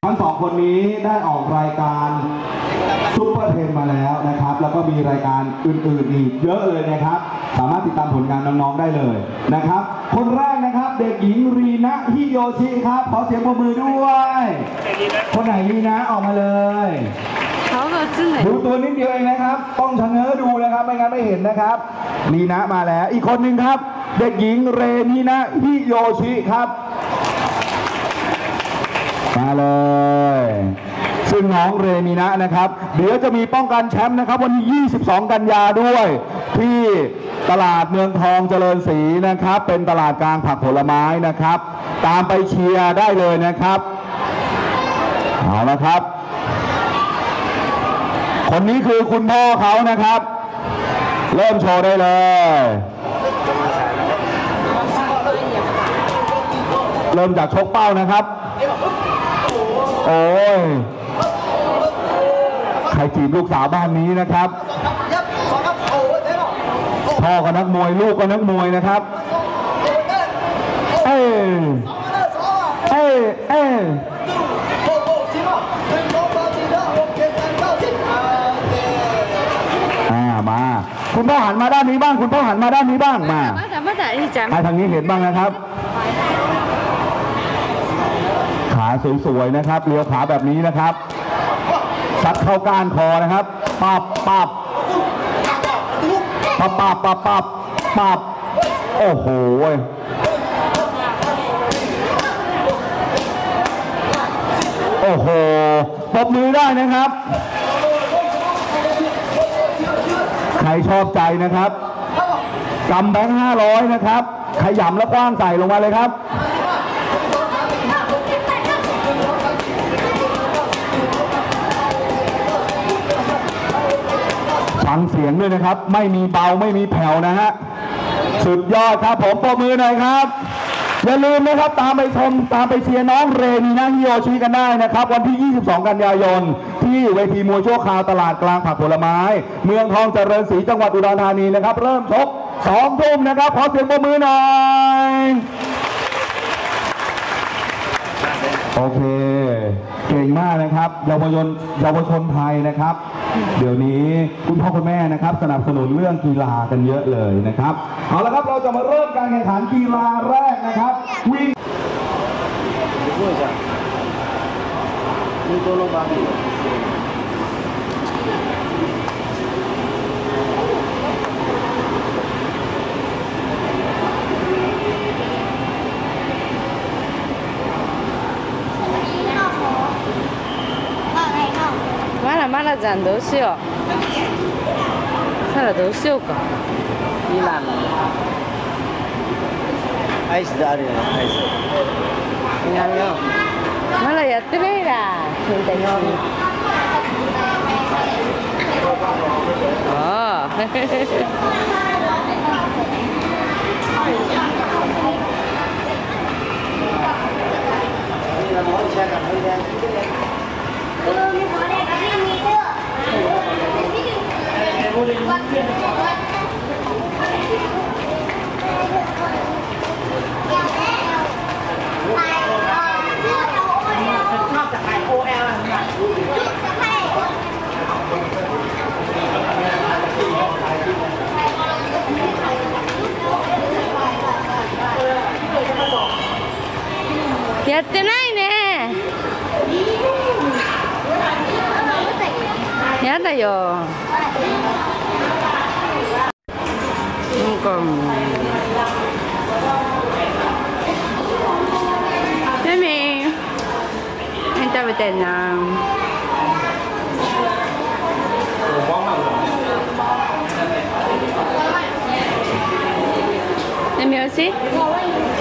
ทั้งสองคนนี้ได้ออกรายการซุปเปอร์เทนมาแล้วนะครับแล้วก็มีรายการอื่นๆอีกเยอะเลยนะครับสามารถติดตามผลงานน้องๆได้เลยนะครับคนแรกนะครับเด็กหญิงรีนะฮิโยชิครับขอเสียงปรบมือด้วยคนไหนรีนะออกมาเลยดูตัวนิดเดียวเองนะครับต้องชะเง้อดูนะครับไม่งั้นไม่เห็นนะครับรีนะมาแล้วอีกคนหนึ่งครับเด็กหญิงเรนีนะฮิโยชิครับมาเลยซึ่งน้องเรมีนะนะครับเดี๋ยวจะมีป้องกันแชมป์นะครับวันที่22 กันยาด้วยที่ตลาดเมืองทองเจริญศรีนะครับเป็นตลาดกลางผักผลไม้นะครับตามไปเชียร์ได้เลยนะครับเอาละครับคนนี้คือคุณพ่อเขานะครับเริ่มโชว์ได้เลยเริ่มจากชกเป้านะครับโอ้ยใครจีบลูกสาวบ้านนี้นะครับพ่อก็นักมวยลูกก็นักมวยนะครับมาคุณพ่อหันมาด้านนี้บ้างคุณพ่อหันมาด้านนี้บ้างมาให้ทางนี้เห็นบ้างนะครับขาสวยๆนะครับเลี้ยวขาแบบนี้นะครับซัดเข้าก้านคอนะครับปับปับปับปับปับปับปับโอ้โหโอ้โหปรบมือได้นะครับใครชอบใจนะครับกำแบงค์500นะครับขยำแล้วกว้างใส่ลงมาเลยครับฟังเสียงด้วยนะครับไม่มีเบาไม่มีแผ่วนะฮะสุดยอดครับผมปรบมือหน่อยครับอย่าลืมนะครับตามไปชมตามไปเชียร์น้องเรนีนะฮิโยชิกันได้นะครับวันที่22 กันยายนที่เวทีมวยชั่วคราวตลาดกลางผักผลไม้เมืองทองเจริญศรีจังหวัดอุดรธานีนะครับเริ่มชก2 ทุ่มนะครับขอเสียงปรบมือหน่อยโอเคเก่งมากนะครับเยาวชนไทยนะครับเดี๋ยวนี้คุณพ่อคุณแม่นะครับสนับสนุนเรื่องกีฬากันเยอะเลยนะครับเอาละครับเราจะมาเริ่มการแข่งขันกีฬาแรกนะครับวิ่งマラちゃんどうしよう。サラどうしようか。 ミランアイスであるよねアイス。 やめよう。まだやってないな。ああ。やってないね。やだよ。なんかレミ何食べてんの？レミおいしい？